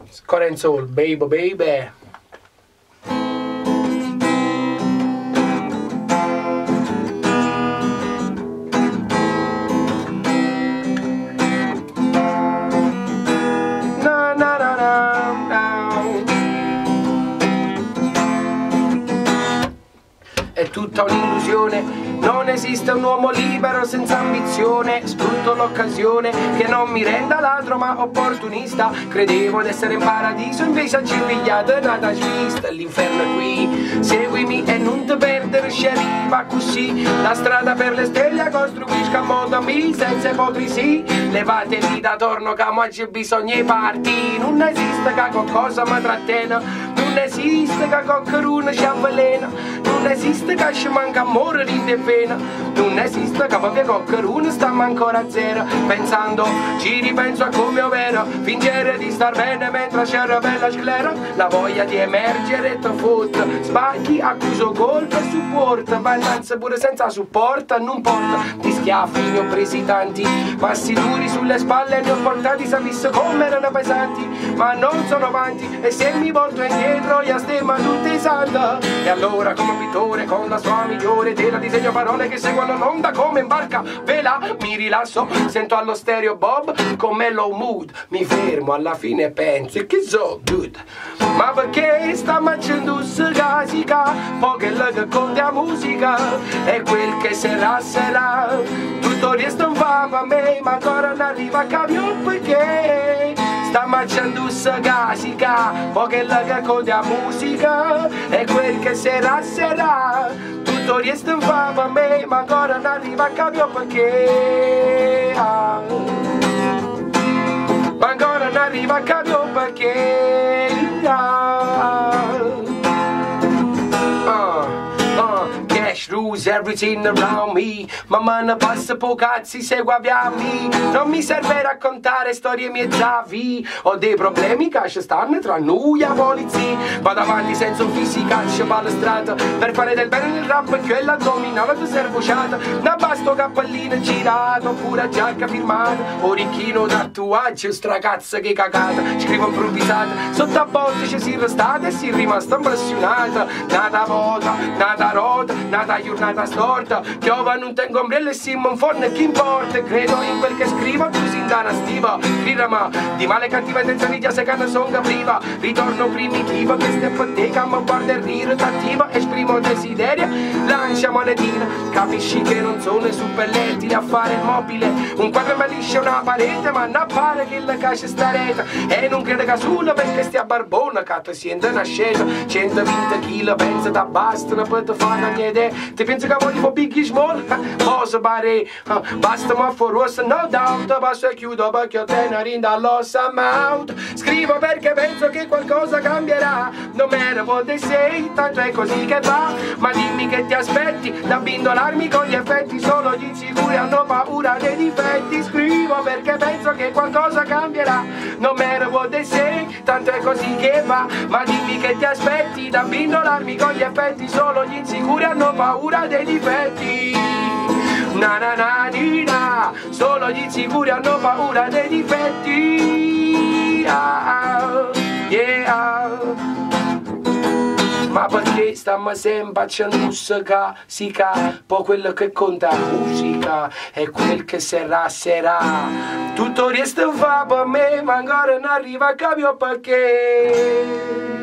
Jones, Corenzo, baby baby. È tutta un'illusione, non esiste un uomo libero senza ambizione. Sfrutto l'occasione che non mi renda ladro ma opportunista. Credevo di essere in paradiso, invece oggi pigliato nada svista. L'inferno è qui, seguimi e non ti perdere, ci arriva così. La strada per le stelle costruisca a modo mio, senza ipocrisia. Levatevi da torno che oggi bisogna partire. Non esiste che qualcosa mi trattena, non esiste che qualcuno ci avvelena, non esiste che ci manca amore, ride e pena, non esiste che proprio qualcuno stiamo ancora a zero. Pensando, ci ripenso a come ovvero fingere di star bene mentre c'è una bella sclera. La voglia di emergere ti fotta, sbagli, accuso colpa e supporta. Ballanza pure senza supporta, non porta di schiaffi, ne ho presi tanti, passi duri sulle spalle ne ho portati, sapessi come erano pesanti, ma non sono avanti e se mi volto indietro io stemma tutti santa. E allora come un pittore con la sua migliore tela disegno parole che seguono l'onda come in barca vela. Mi rilasso, sento allo stereo Bob con mellow mood, mi fermo alla fine e penso che so good. Ma perché sta facendo musica, poche che conta la musica e quel che sarà sarà. Tutto resto non va per me ma ancora non arriva a capire perché. Sta facendo musica, poche che conta la musica e quel che sarà sarà. Tutto resto non va per me ma ancora non arriva a capire perché. Ma ancora non arriva a capire perché. Cash rules everything around me. Ma mano passa po' cazzi segue a me. Non mi serve raccontare storie mie zavi. Ho dei problemi che ci stanno tra noi e la polizia. Vado avanti senza un fisicaccio palestrato per fare del bene nel rap e quella dominava ti servociata. Da basto cappellino girato oppure giacca firmata, orecchino tatuaggio stracazza che cagata. Scrivo improvvisata, sotto a volte ci si restate e si è rimasta impressionata. Nata volta, nata rota, nata giornata storta. Piova non tengo ombrello e Simon Forne che importa. Credo in quel che scrivo, tu sin da una stiva. Grida di male cattiva intenzione già se canna songa priva. Ritorno primitivo che steppoteca ma guarda il riro cattiva. Esprimo desiderio, lancia monetina. Capisci che non sono suppelletti a fare il mobile. Un quadro mi liscia una parete ma non appare che la cascia sta rete. E non credo che solo perché stia barbona che ti sente una scesa. 120 kg pensa da bastano per te fare una idea. Ti pensi che voglio big small? Cosa pare? Basta ma fuorosa no doubt. Passo e chiudo perché ho tenere dall'ossa mouth. Scrivo perché penso che qualcosa cambierà. Non me ne può sei, tanto è così che va. Ma dimmi che ti aspetti da bindolarmi con gli effetti. Solo gli insicuri hanno paura dei difetti. Scrivo perché penso che qualcosa cambierà. Non me ne può sei, tanto è così che va. Ma dimmi che ti aspetti da bindolarmi con gli effetti. Solo gli insicuri hanno paura dei difetti. Na na na di na. Solo gli insicuri hanno paura dei difetti. Yeah. Ma perché stiamo sempre facendo musica? Poi quello che conta è musica e quel che sarà sarà. Tutto il resto fa per me ma ancora non arriva a capire perché.